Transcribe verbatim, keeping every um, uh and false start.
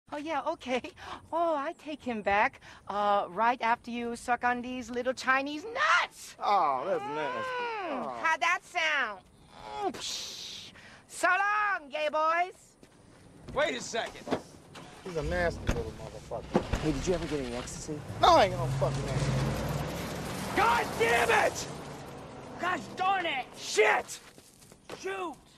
Oh, yeah, okay. Oh, I take him back. Uh, right after you suck on these little Chinese nuts. Oh, that's nasty. Mm, Oh. how'd that sound? Mm, psh. So long, gay boys. Wait a second. He's a nasty little motherfucker. Hey, did you ever get any ecstasy? No, I ain't no fucking nasty. God damn it! Gosh darn it! Shit! Shoot!